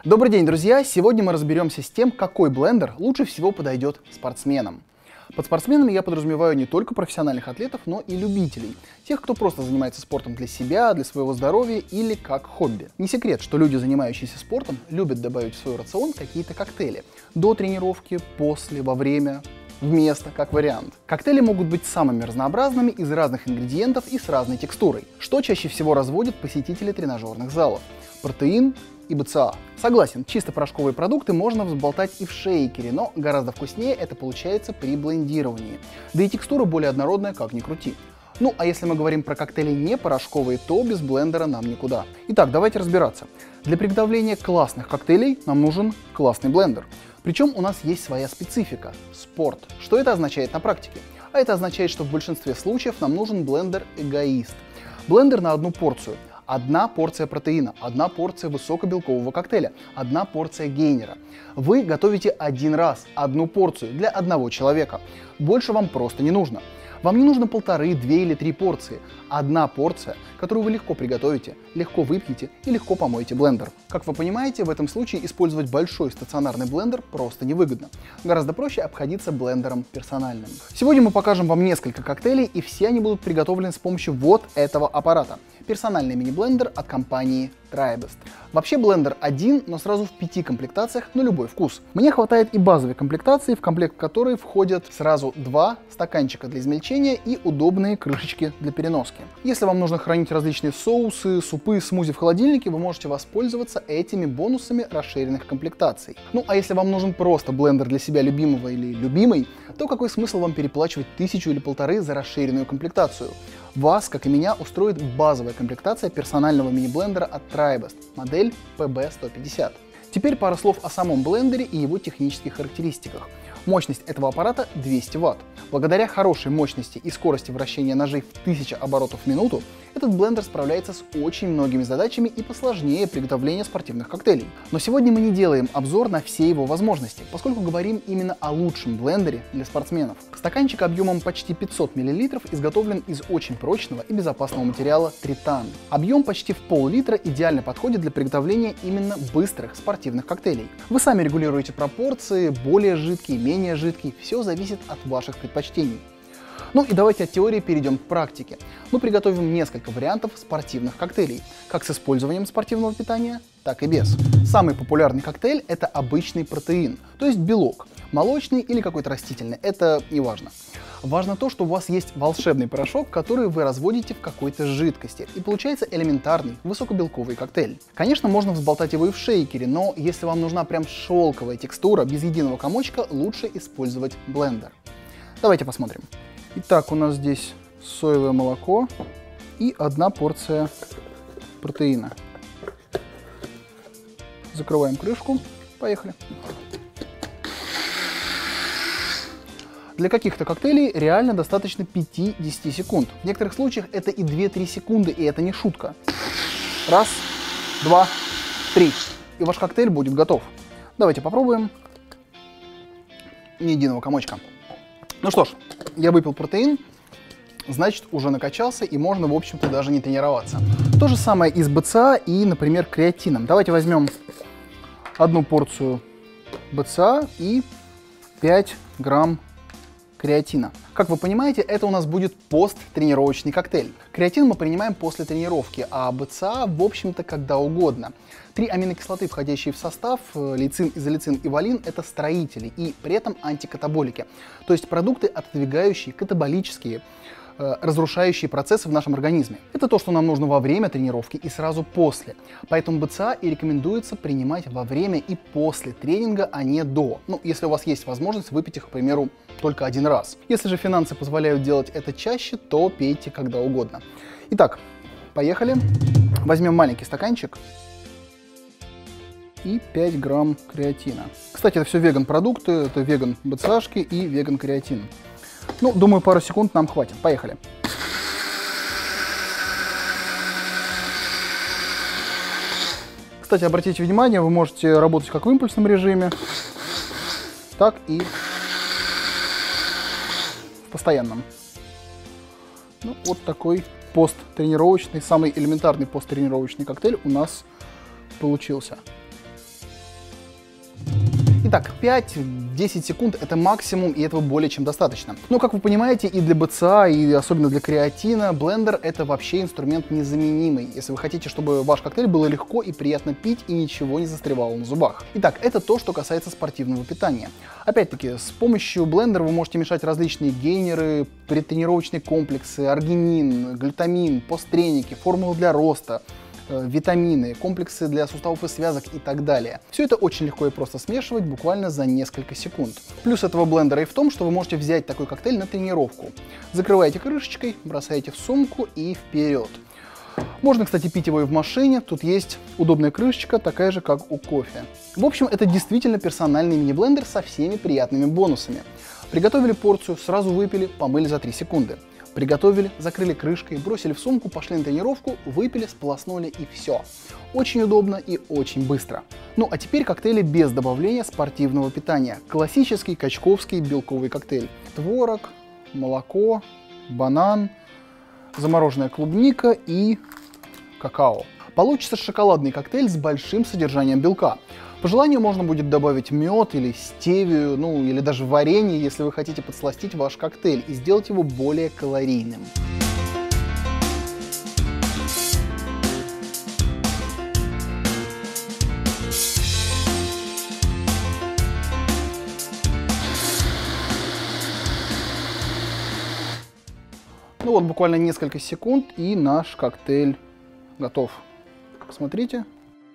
Добрый день, друзья! Сегодня мы разберемся с тем, какой блендер лучше всего подойдет спортсменам. Под спортсменами я подразумеваю не только профессиональных атлетов, но и любителей. Тех, кто просто занимается спортом для себя, для своего здоровья или как хобби. Не секрет, что люди, занимающиеся спортом, любят добавить в свой рацион какие-то коктейли. До тренировки, после, во время, вместо, как вариант. Коктейли могут быть самыми разнообразными, из разных ингредиентов и с разной текстурой. Что чаще всего разводят посетители тренажерных залов? Протеин и БЦА. Согласен, чисто порошковые продукты можно взболтать и в шейкере, но гораздо вкуснее это получается при блендировании. Да и текстура более однородная, как ни крути. Ну, а если мы говорим про коктейли не порошковые, то без блендера нам никуда. Итак, давайте разбираться. Для приготовления классных коктейлей нам нужен классный блендер. Причем у нас есть своя специфика – спорт. Что это означает на практике? А это означает, что в большинстве случаев нам нужен блендер-эгоист. Блендер на одну порцию. Одна порция протеина, одна порция высокобелкового коктейля, одна порция гейнера. Вы готовите один раз, одну порцию для одного человека. Больше вам просто не нужно. Вам не нужно 1,5, 2 или 3 порции. Одна порция, которую вы легко приготовите, легко выпьете и легко помоете блендер. Как вы понимаете, в этом случае использовать большой стационарный блендер просто невыгодно. Гораздо проще обходиться блендером персональным. Сегодня мы покажем вам несколько коктейлей, и все они будут приготовлены с помощью вот этого аппарата. Персональный мини-блендер от компании TriBest. Вообще блендер один, но сразу в 5 комплектациях на любой вкус. Мне хватает и базовой комплектации, в комплект которой входят сразу 2 стаканчика для измельчения и удобные крышечки для переноски. Если вам нужно хранить различные соусы, супы, смузи в холодильнике, вы можете воспользоваться этими бонусами расширенных комплектаций. Ну а если вам нужен просто блендер для себя любимого или любимой, то какой смысл вам переплачивать 1000 или 1,5 за расширенную комплектацию? Вас, как и меня, устроит базовая комплектация персонального мини-блендера от TriBest, модель PB150. Теперь пара слов о самом блендере и его технических характеристиках. Мощность этого аппарата 200 Вт. Благодаря хорошей мощности и скорости вращения ножей в 1000 оборотов в минуту, этот блендер справляется с очень многими задачами и посложнее приготовления спортивных коктейлей. Но сегодня мы не делаем обзор на все его возможности, поскольку говорим именно о лучшем блендере для спортсменов. Стаканчик объемом почти 500 мл изготовлен из очень прочного и безопасного материала тритан. Объем почти в пол-литра идеально подходит для приготовления именно быстрых спортивных коктейлей. Вы сами регулируете пропорции, более жидкий, менее жидкий, все зависит от ваших предпочтений. Ну и давайте от теории перейдем к практике. Мы приготовим несколько вариантов спортивных коктейлей, как с использованием спортивного питания, так и без. Самый популярный коктейль – это обычный протеин, то есть белок, молочный или какой-то растительный, это не важно. Важно то, что у вас есть волшебный порошок, который вы разводите в какой-то жидкости, и получается элементарный, высокобелковый коктейль. Конечно, можно взболтать его и в шейкере, но если вам нужна прям шелковая текстура, без единого комочка, лучше использовать блендер. Давайте посмотрим. Итак, у нас здесь соевое молоко и 1 порция протеина. Закрываем крышку. Поехали. Для каких-то коктейлей реально достаточно 5-10 секунд. В некоторых случаях это и 2-3 секунды, и это не шутка. Раз, 2, 3. И ваш коктейль будет готов. Давайте попробуем. Ни единого комочка. Ну что ж, я выпил протеин, значит уже накачался и можно, в общем-то, даже не тренироваться. То же самое и с БЦА и, например, креатином. Давайте возьмем 1 порцию БЦА и 5 грамм креатина. Как вы понимаете, это у нас будет посттренировочный коктейль. Креатин мы принимаем после тренировки, а БЦА, в общем-то, когда угодно. 3 аминокислоты, входящие в состав, лейцин, изолейцин и валин, это строители и при этом антикатаболики, то есть продукты, отодвигающие катаболические, разрушающие процессы в нашем организме. Это то, что нам нужно во время тренировки и сразу после. Поэтому БЦА и рекомендуется принимать во время и после тренинга, а не до. Ну, если у вас есть возможность выпить их, к примеру, только 1 раз. Если же финансы позволяют делать это чаще, то пейте когда угодно. Итак, поехали. Возьмем маленький стаканчик и 5 грамм креатина. Кстати, это все веган-продукты, это веган-БЦАшки и веган-креатин. Ну, думаю, пару секунд нам хватит. Поехали. Кстати, обратите внимание, вы можете работать как в импульсном режиме, так и в постоянном. Ну, вот такой посттренировочный, самый элементарный посттренировочный коктейль у нас получился. Итак, 5-10 секунд это максимум, и этого более чем достаточно. Но, как вы понимаете, и для БЦА, и особенно для креатина, блендер это вообще инструмент незаменимый, если вы хотите, чтобы ваш коктейль было легко и приятно пить, и ничего не застревало на зубах. Итак, это то, что касается спортивного питания. Опять-таки, с помощью блендера вы можете мешать различные гейнеры, предтренировочные комплексы, аргинин, глютамин, посттреники, формулы для роста, витамины, комплексы для суставов и связок и так далее. Все это очень легко и просто смешивать буквально за несколько секунд. Плюс этого блендера и в том, что вы можете взять такой коктейль на тренировку. Закрываете крышечкой, бросаете в сумку и вперед. Можно, кстати, пить его и в машине, тут есть удобная крышечка, такая же, как у кофе. В общем, это действительно персональный мини-блендер со всеми приятными бонусами. Приготовили порцию, сразу выпили, помыли за 3 секунды. Приготовили, закрыли крышкой, бросили в сумку, пошли на тренировку, выпили, сполоснули и все. Очень удобно и очень быстро. Ну а теперь коктейли без добавления спортивного питания. Классический качковский белковый коктейль. Творог, молоко, банан, замороженная клубника и какао. Получится шоколадный коктейль с большим содержанием белка. По желанию можно будет добавить мед или стевию, ну или даже варенье, если вы хотите подсластить ваш коктейль и сделать его более калорийным. Ну вот буквально несколько секунд и наш коктейль готов. Смотрите.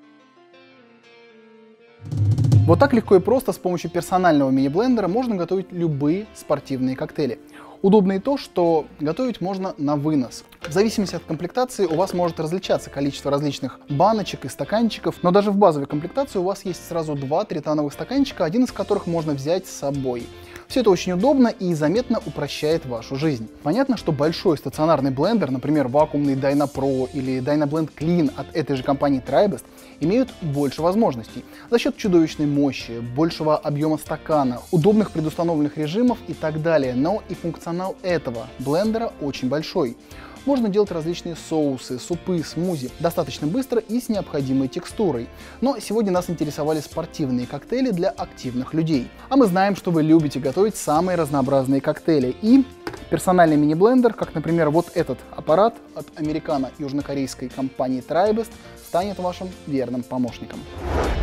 Вот так легко и просто с помощью персонального мини-блендера можно готовить любые спортивные коктейли. Удобно и то, что готовить можно на вынос. В зависимости от комплектации у вас может различаться количество различных баночек и стаканчиков, но даже в базовой комплектации у вас есть сразу 2 тритановых стаканчика, один из которых можно взять с собой. Все это очень удобно и заметно упрощает вашу жизнь. Понятно, что большой стационарный блендер, например, вакуумный Dyna-Pro или Dyna-Blend Clean от этой же компании Tribest, имеют больше возможностей за счет чудовищной мощи, большего объема стакана, удобных предустановленных режимов и так далее. Но и функционал этого блендера очень большой. Можно делать различные соусы, супы, смузи достаточно быстро и с необходимой текстурой. Но сегодня нас интересовали спортивные коктейли для активных людей. А мы знаем, что вы любите готовить самые разнообразные коктейли. И персональный мини-блендер, как, например, вот этот аппарат от американо-южнокорейской компании Tribest, станет вашим верным помощником.